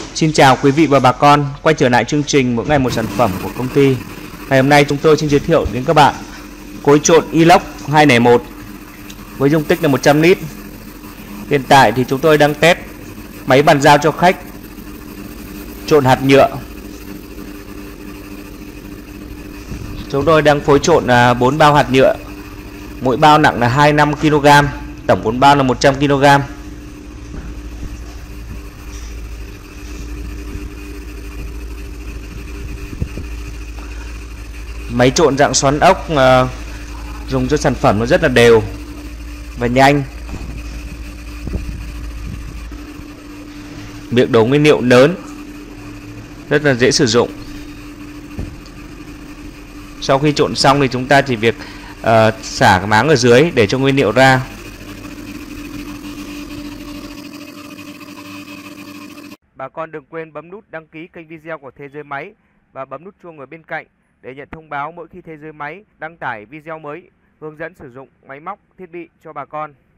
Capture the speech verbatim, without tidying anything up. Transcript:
Xin chào quý vị và bà con, quay trở lại chương trình Mỗi Ngày Một Sản Phẩm của công ty. Ngày hôm nay chúng tôi xin giới thiệu đến các bạn cối trộn inox hai không một với dung tích là một trăm lít. Hiện tại thì chúng tôi đang test máy bàn giao cho khách trộn hạt nhựa. Chúng tôi đang phối trộn bốn bao hạt nhựa, mỗi bao nặng là hai mươi lăm ki lô gam, tổng bốn bao là một trăm ki lô gam. Máy trộn dạng xoắn ốc uh, dùng cho sản phẩm nó rất là đều và nhanh. Miệng đổ nguyên liệu lớn, rất là dễ sử dụng. Sau khi trộn xong thì chúng ta chỉ việc uh, xả cái máng ở dưới để cho nguyên liệu ra. Bà con đừng quên bấm nút đăng ký kênh video của Thế Giới Máy và bấm nút chuông ở bên cạnh để nhận thông báo mỗi khi Thế Giới Máy đăng tải video mới hướng dẫn sử dụng máy móc, thiết bị cho bà con.